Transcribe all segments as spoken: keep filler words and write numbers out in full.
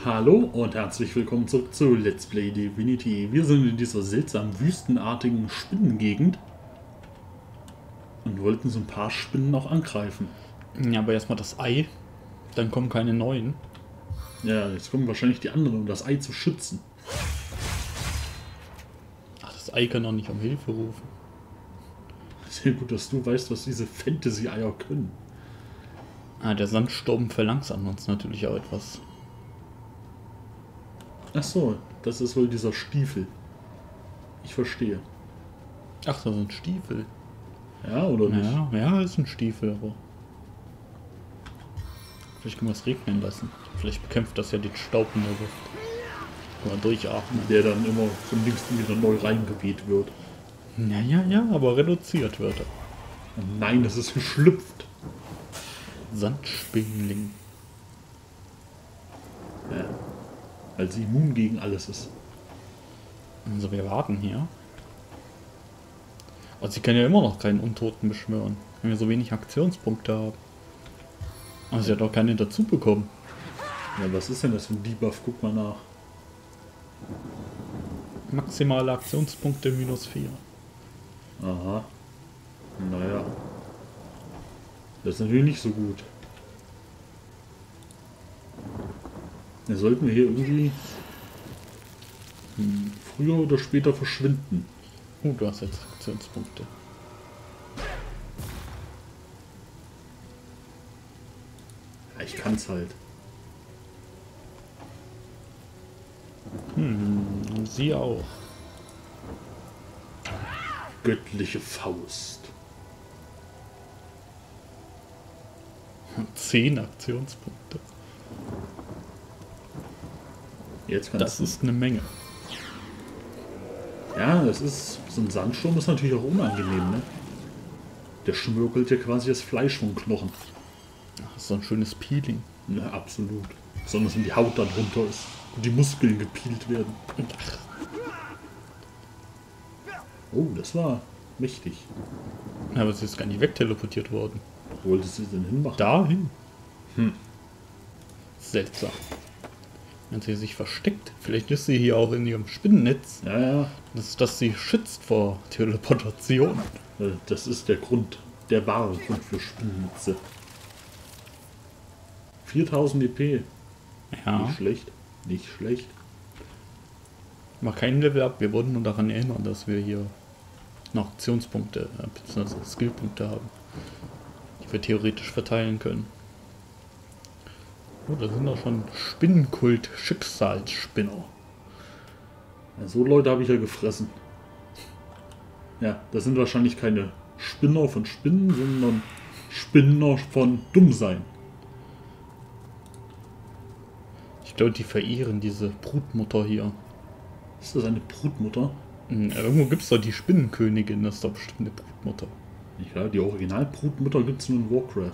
Hallo und herzlich willkommen zurück zu Let's Play Divinity. Wir sind in dieser seltsamen wüstenartigen Spinnengegend und wollten so ein paar Spinnen auch angreifen. Ja, aber erstmal das Ei, dann kommen keine neuen. Ja, jetzt kommen wahrscheinlich die anderen, um das Ei zu schützen. Ach, das Ei kann doch nicht um Hilfe rufen. Sehr gut, dass du weißt, was diese Fantasy-Eier können. Ah, der Sandsturm verlangsamt uns natürlich auch etwas. Ach so, das ist wohl dieser Stiefel. Ich verstehe. Ach, das sind Stiefel. Ja, oder nicht? Ja, ja, ist ein Stiefel, aber... Vielleicht können wir es regnen lassen. Vielleicht bekämpft das ja den Staub in der Luft. Mal durchatmen. Der dann immer von links wieder neu reingeweht wird. Ja, ja, ja, aber reduziert wird er. Oh nein, das ist geschlüpft. Sandspinling. Ja, weil sie immun gegen alles ist. Also wir warten hier. Und sie können ja immer noch keinen Untoten beschwören, wenn wir so wenig Aktionspunkte haben. Aber sie hat auch keine dazu bekommen. Ja, was ist denn das für ein Debuff? Guck mal nach. Maximale Aktionspunkte minus vier. Aha. Naja. Das ist natürlich nicht so gut. Da sollten wir hier irgendwie hm, früher oder später verschwinden. Oh, du hast jetzt Aktionspunkte. Ja, ich kann's halt. Hm, sie auch. Göttliche Faust. Zehn Aktionspunkte. Jetzt kannst Das du. ist eine Menge. Ja, das ist. So ein Sandsturm ist natürlich auch unangenehm, ne? Der schmürgelt ja quasi das Fleisch vom Knochen. Das ist so ein schönes Peeling. Ja, absolut. Besonders wenn die Haut dann runter ist und die Muskeln gepielt werden. Ach, Oh, das war mächtig. aber sie ist gar nicht wegteleportiert worden. Wo wolltest du sie denn hinmachen? Dahin. Hm. Seltsam. Wenn sie sich versteckt. Vielleicht ist sie hier auch in ihrem Spinnennetz. Ja, ja. Das, das sie schützt vor Teleportation. Äh, Das ist der Grund, der wahre Grund für Spinnennetze. viertausend E P. Ja, Nicht schlecht. Nicht schlecht. war kein Level up. Wir wurden nur daran erinnern, dass wir hier noch Aktionspunkte äh, bzw. Skillpunkte haben, die wir theoretisch verteilen können. Oh, da sind doch schon Spinnenkult-Schicksalsspinner. Ja, so Leute habe ich ja gefressen. Ja, das sind wahrscheinlich keine Spinner von Spinnen, sondern Spinner von Dummsein. Ich glaube, die verehren diese Brutmutter hier. Ist das eine Brutmutter? Hm, irgendwo gibt es doch die Spinnenkönigin, das ist doch bestimmt eine Brutmutter. Ja, die Original-Brutmutter gibt es nur in Warcraft.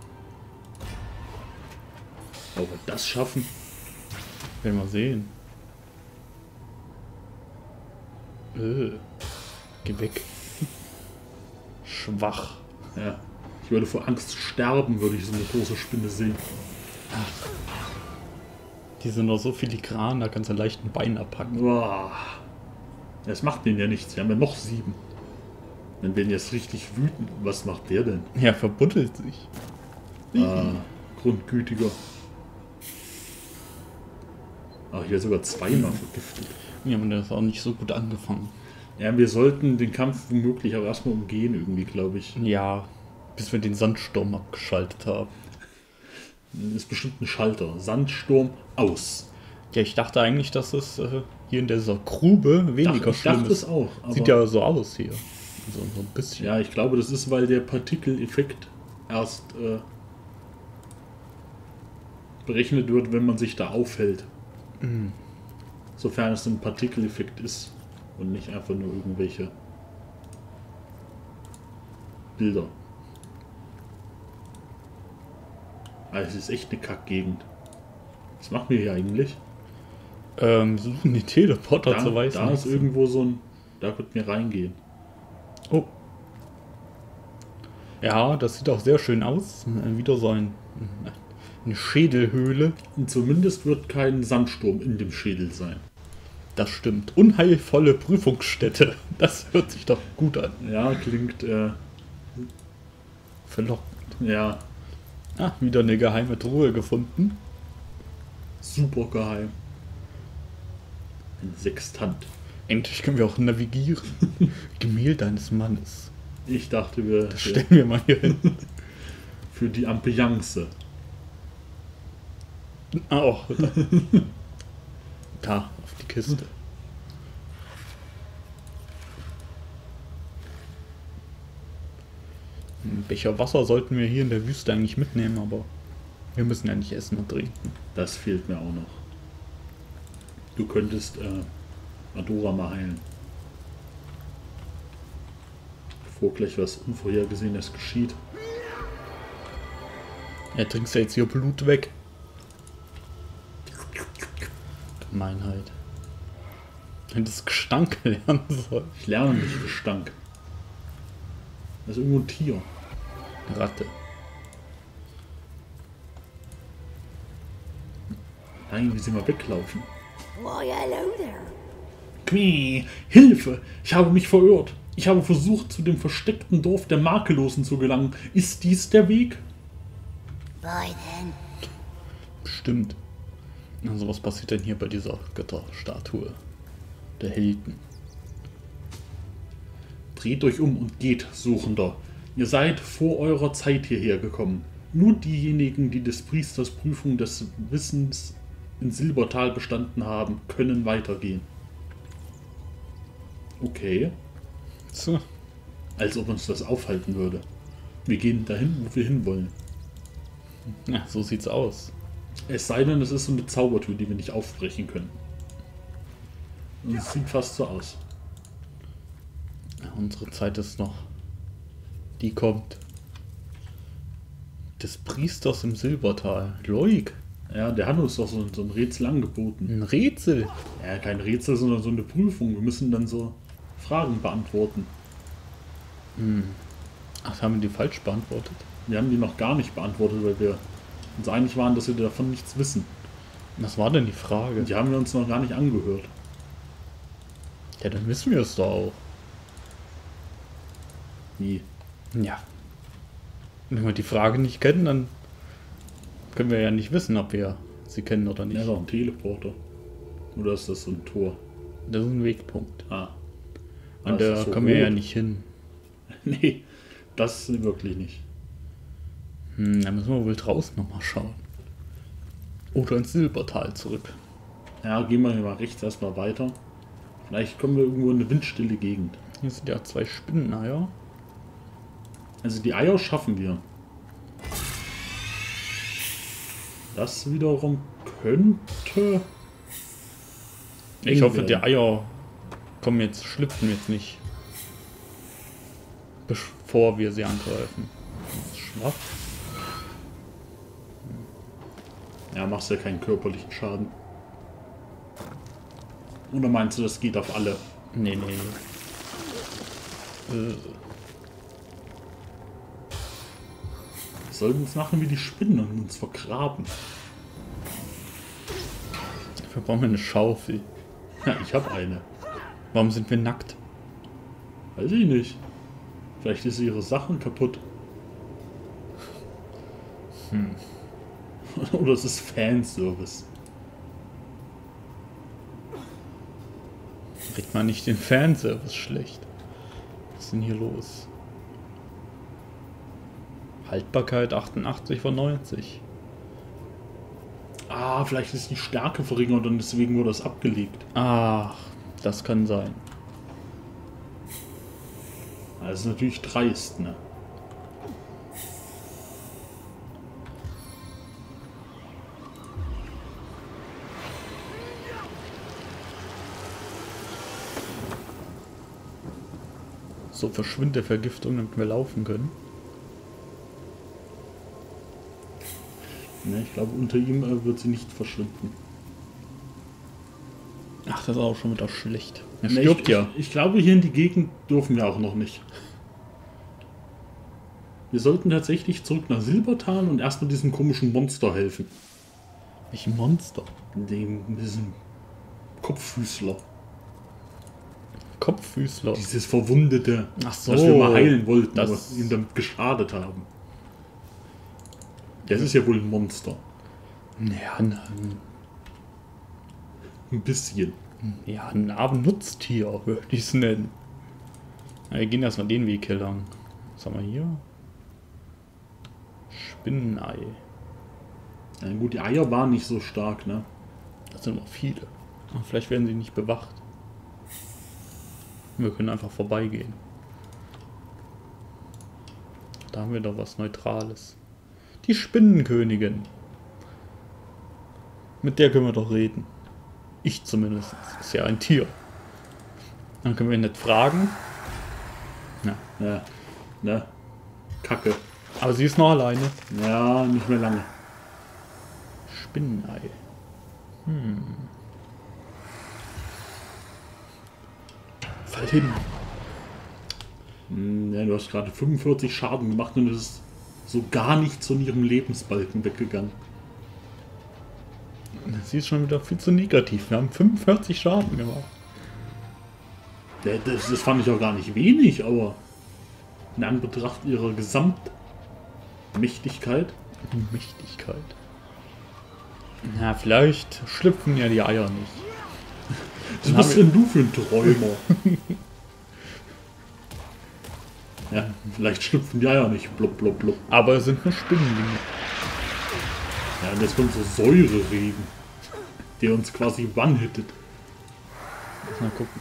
Aber wir das schaffen? Werden wir sehen. Äh, geh weg. Schwach. Ja. Ich würde vor Angst sterben, würde ich so eine große Spinne sehen. Die sind doch so filigran, da kannst du leicht ein Bein abhacken. Boah. Das macht denen ja nichts. Wir haben ja noch sieben. Dann werden jetzt richtig wütend. Was macht der denn? Ja, verbuddelt sich. Ah, grundgütiger. Ach, ich werde sogar zweimal vergiftet. Ja, aber das ist auch nicht so gut angefangen. Ja, wir sollten den Kampf womöglich auch erstmal umgehen, irgendwie, glaube ich. Ja, bis wir den Sandsturm abgeschaltet haben. Das ist bestimmt ein Schalter. Sandsturm aus. Ja, ich dachte eigentlich, dass es äh, hier in dieser Grube weniger ich schlimm dachte ist. es auch. Aber Sieht ja so aus hier. So, so ein bisschen. ja, ich glaube, das ist, weil der Partikeleffekt erst äh, berechnet wird, wenn man sich da aufhält. Mhm. Sofern es ein Partikeleffekt ist und nicht einfach nur irgendwelche Bilder. Also es ist echt eine Kackgegend. Was machen wir hier eigentlich? Ähm, wir suchen die Teleporter Da, zu weißen. da ist irgendwo so ein... Da könnten wir reingehen. Oh. Ja, das sieht auch sehr schön aus. Äh, Wieder so ein Eine Schädelhöhle. Und zumindest wird kein Sandsturm in dem Schädel sein. Das stimmt. Unheilvolle Prüfungsstätte. Das hört sich doch gut an. Ja, klingt, äh, Verlockend. ja, Ah, wieder eine geheime Truhe gefunden. super geheim. Ein Sextant. Endlich können wir auch navigieren. Gemälde eines Mannes. Ich dachte, wir Das stellen wir mal hier hin. für die Ambiance. Ah, auch. Da. Da, auf die Kiste. Einen Becher Wasser sollten wir hier in der Wüste eigentlich mitnehmen, aber wir müssen ja nicht essen und trinken. Das fehlt mir auch noch. Du könntest äh, Adora mal heilen. Bevor gleich was Unvorhergesehenes geschieht. Ja, trinkst ja jetzt hier Blut weg. Gemeinheit. Wenn das Gestank lernen soll. Ich lerne nicht Gestank. Das ist irgendwo ein Tier. Eine Ratte. Nein, wie sie mal weglaufen. Why, hello there. Quee, Hilfe! Ich habe mich verirrt. Ich habe versucht, zu dem versteckten Dorf der Makellosen zu gelangen. Ist dies der Weg? Why then? Bestimmt. Also was passiert denn hier bei dieser Götterstatue? Der Helden. Dreht euch um und geht, Suchender. Ihr seid vor eurer Zeit hierher gekommen. Nur diejenigen, die des Priesters Prüfung des Wissens in Silbertal bestanden haben, können weitergehen. Okay. So. Als ob uns das aufhalten würde. Wir gehen dahin, wo wir hinwollen. Ja, so sieht's aus. Es sei denn, es ist so eine Zaubertür, die wir nicht aufbrechen können. Und es sieht fast so aus. Ja, unsere Zeit ist noch. Die kommt. Des Priesters im Silbertal. Loik. Ja, der hat uns doch so, so ein Rätsel angeboten. Ein Rätsel. Ja, kein Rätsel, sondern so eine Prüfung. Wir müssen dann so Fragen beantworten. Ach, haben wir die falsch beantwortet? Wir haben die noch gar nicht beantwortet, weil wir uns einig waren, dass wir davon nichts wissen. Was war denn die Frage? Die haben wir uns noch gar nicht angehört. Ja, dann wissen wir es doch auch. Wie? Ja. Wenn wir die Frage nicht kennen, dann können wir ja nicht wissen, ob wir sie kennen oder nicht. Ja, doch ein Teleporter. Oder ist das so ein Tor? Das ist ein Wegpunkt. Ah. Und das da ist so kommen wir ja rot. nicht hin. Nee, das wirklich nicht. Hm, da müssen wir wohl draußen nochmal schauen. Oder ins Silbertal zurück. Ja, gehen wir mal rechts erstmal weiter. Vielleicht kommen wir irgendwo in eine windstille Gegend. Hier sind ja zwei Spinneneier. Also die Eier schaffen wir. Das wiederum könnte... Ich eng hoffe, werden. die Eier kommen jetzt, schlüpfen jetzt nicht. Bevor wir sie angreifen. Das ist schwach. Ja, machst ja keinen körperlichen Schaden. Oder meinst du, das geht auf alle? Nee, nee. Äh, Wir sollten es machen wie die Spinnen und uns vergraben. dafür brauchen wir eine Schaufel. Ja, ich habe eine. Warum sind wir nackt? Weiß ich nicht. Vielleicht ist ihre Sachen kaputt. Hm. Oder es ist Fanservice. Kriegt man nicht den Fanservice schlecht? Was ist denn hier los? Haltbarkeit achtundachtzig von neunzig. Ah, vielleicht ist die Stärke verringert und deswegen wurde das abgelegt. Ach, das kann sein. Das ist natürlich dreist, ne? So verschwindet der Vergiftung, damit wir laufen können. Ne, ich glaube, unter ihm äh, wird sie nicht verschwinden. Ach, das ist auch schon wieder schlecht. Er Ne, stirbt ich, ja. Ich, ich glaube, hier in die Gegend dürfen wir auch noch nicht. Wir sollten tatsächlich zurück nach Silbertal und erstmal diesem komischen Monster helfen. Welchen Monster? Dem, diesem Kopffüßler. Kopffüßler. Dieses Verwundete, Ach so, das wir mal heilen wollten, das- aber ihm damit geschadet haben. Das ist ja wohl ein Monster. Ja, ein, Ein bisschen. ja, ein Abendnutztier, würde ich es nennen. Ja, wir gehen erstmal den Weg hier lang. Was haben wir hier? Spinnenei. Ja, gut, die Eier waren nicht so stark, ne? Das sind noch viele. Aber vielleicht werden sie nicht bewacht. Wir können einfach vorbeigehen. Da haben wir doch was Neutrales. Die Spinnenkönigin. Mit der können wir doch reden. Ich zumindest. Das ist ja ein Tier. Dann können wir nicht fragen. Ja. Ja, ne? Kacke. Aber sie ist noch alleine. Ja, nicht mehr lange. Spinnenei. Hm. Fall hin. Hm, ja, du hast gerade fünfundvierzig Schaden gemacht und es ist so gar nicht von ihrem Lebensbalken weggegangen. Sie ist schon wieder viel zu negativ. Wir haben fünfundvierzig Schaden gemacht. Ja, das, das fand ich auch gar nicht wenig, aber in Anbetracht ihrer Gesamtmächtigkeit. Mächtigkeit. Na, vielleicht schlüpfen ja die Eier nicht. Was bist denn du für ein Träumer? Ja, vielleicht schlüpfen die Eier nicht. Blub, blub, blub. Aber es sind nur Spinnenlinge. Ja, und jetzt kommt so Säureregen, der uns quasi one-hittet. Lass mal gucken.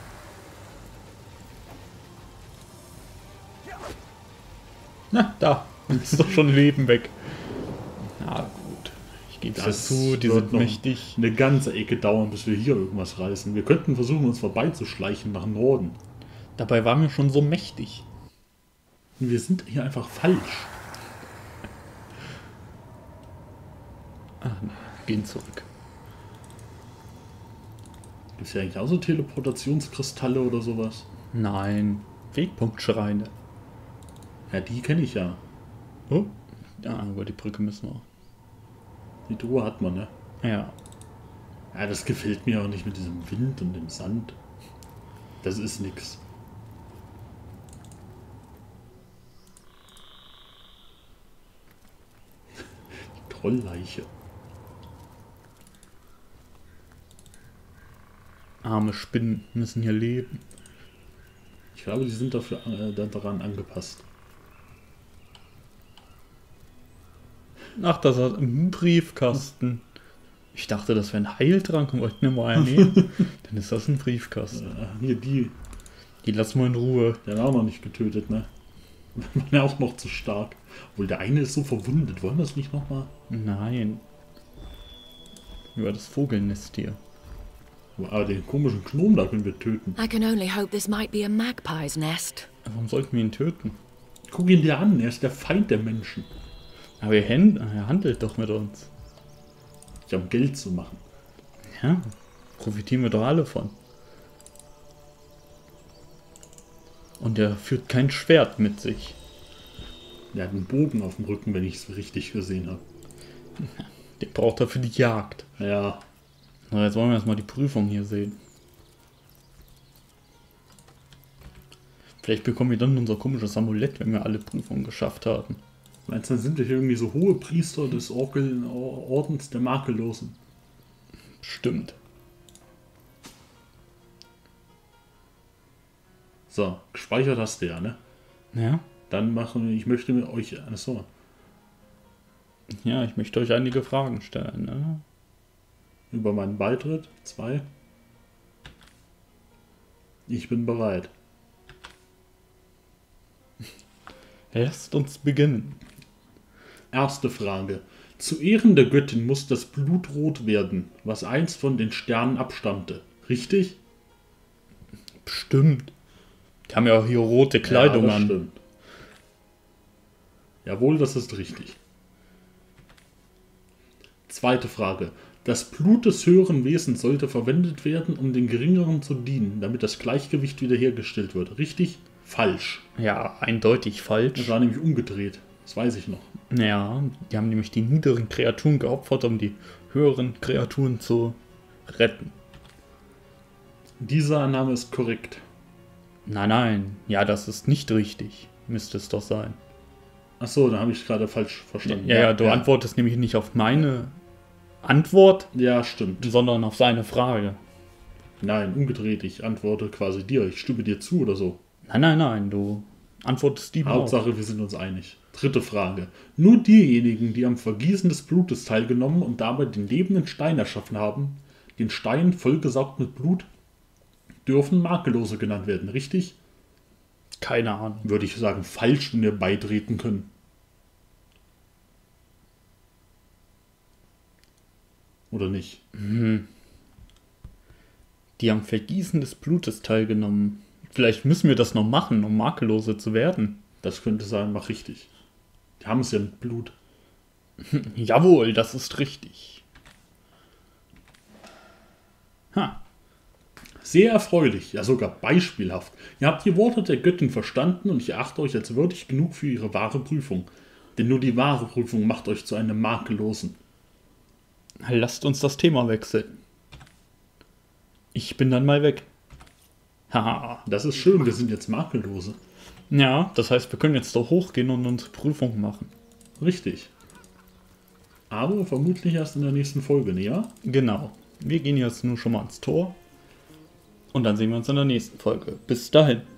Na, da. Ist doch schon Leben weg. Na gut. Ich gebe es Das zu, die wird sind noch mächtig. eine ganze Ecke dauern, bis wir hier irgendwas reißen. Wir könnten versuchen, uns vorbeizuschleichen nach Norden. Dabei waren wir schon so mächtig. Und wir sind hier einfach falsch. Ah, nee, wir gehen zurück. Gibt es ja eigentlich auch so Teleportationskristalle oder sowas? Nein. Wegpunktschreine. Ja, die kenne ich ja. Oh. Ja, über die Brücke müssen wir. Die Truhe hat man, ne? Ja. Ja, das gefällt mir auch nicht mit diesem Wind und dem Sand. Das ist nix. Die Trollleiche. Arme Spinnen müssen hier leben. Ich glaube, die sind dafür äh, daran angepasst. Ach, das hat einen Briefkasten. Ich dachte, das wäre ein Heiltrank und wollten wir mal einen nehmen. Dann ist das ein Briefkasten. Äh, hier, die, Die lassen wir in Ruhe. der war auch noch nicht getötet, ne? War ja auch noch zu stark. Obwohl, der eine ist so verwundet. Wollen wir das nicht nochmal? Nein. Über das Vogelnest hier. Aber den komischen Gnom da können wir töten. I can only hope this might be a magpie's nest. Warum sollten wir ihn töten? Guck ihn dir an, er ist der Feind der Menschen. Aber er, hand, er handelt doch mit uns. Ja, um Geld zu machen. Ja, profitieren wir doch alle von. Und er führt kein Schwert mit sich. Er hat einen Bogen auf dem Rücken, wenn ich es richtig gesehen habe. Den braucht er für die Jagd. Ja, So, jetzt wollen wir erstmal die Prüfung hier sehen. Vielleicht bekommen wir dann unser komisches Amulett, wenn wir alle Prüfungen geschafft haben. meinst du, dann sind wir hier irgendwie so hohe Priester des Orkel Ordens der Makellosen? Stimmt. So, gespeichert hast du ja, ne? Ja? Dann machen wir, ich möchte mit euch, achso, Ja, ich möchte euch einige Fragen stellen. Ne? über meinen Beitritt, zwei. Ich bin bereit. Lasst uns beginnen. Erste Frage. Zu Ehren der Göttin muss das Blut rot werden, was einst von den Sternen abstammte. Richtig? Stimmt. Die haben ja auch hier rote Kleidung ja, das an. Stimmt. Jawohl, das ist richtig. Zweite Frage. Das Blut des höheren Wesens sollte verwendet werden, um den geringeren zu dienen, damit das Gleichgewicht wiederhergestellt wird. Richtig? Falsch. Ja, eindeutig Das falsch. war nämlich umgedreht. Das weiß ich noch. Ja, die haben nämlich die niederen Kreaturen geopfert, um die höheren Kreaturen zu retten. Diese Annahme ist korrekt. Nein, nein, ja, das ist nicht richtig. Müsste es doch sein. Achso, da habe ich gerade falsch verstanden. Ja, ja, du antwortest nämlich nicht auf meine Antwort, Ja, stimmt. sondern auf seine Frage. Nein, umgedreht. Ich antworte quasi dir. Ich stimme dir zu oder so. Nein, nein, nein, du antwortest die Hauptsache, wir sind uns einig. Dritte Frage. Nur diejenigen, die am Vergießen des Blutes teilgenommen und dabei den lebenden Stein erschaffen haben, den Stein vollgesaugt mit Blut, dürfen Makellose genannt werden, richtig? Keine Ahnung. Würde ich sagen, falsch, wenn wir beitreten können. Oder nicht? Die am Vergießen des Blutes teilgenommen. Vielleicht müssen wir das noch machen, um Makellose zu werden. Das könnte sein, mach richtig. Die haben es ja mit Blut. Jawohl, das ist richtig. Ha. Sehr erfreulich, ja sogar beispielhaft. Ihr habt die Worte der Göttin verstanden und ich erachte euch als würdig genug für ihre wahre Prüfung. Denn nur die wahre Prüfung macht euch zu einem Makellosen. Lasst uns das Thema wechseln. Ich bin dann mal weg. Haha. Das ist schön, wir sind jetzt Makellose. Ja, das heißt, wir können jetzt doch hochgehen und unsere Prüfung machen. Richtig. Aber vermutlich erst in der nächsten Folge, ne, ja? Genau. Wir gehen jetzt nur schon mal ans Tor. Und dann sehen wir uns in der nächsten Folge. Bis dahin.